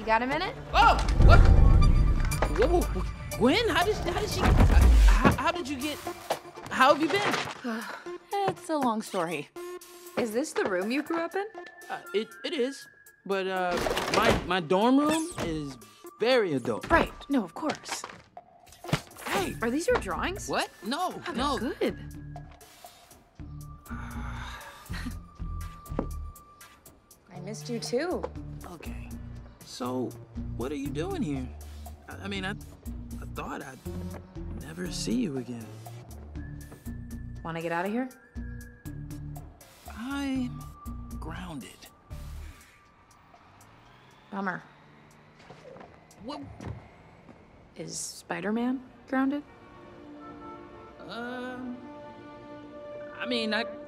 got a minute? Oh! What? Whoa, Gwen? How did you get... How have you been? It's a long story. Is this the room you grew up in? It is. But, my dorm room is very adult. Right. No, of course. Hey, are these your drawings? What? No, Oh, no. good. I missed you too. Okay. So, what are you doing here? I mean, I thought I'd never see you again. Want to get out of here? I'm grounded. Bummer. What? Is Spider-Man grounded? I mean, I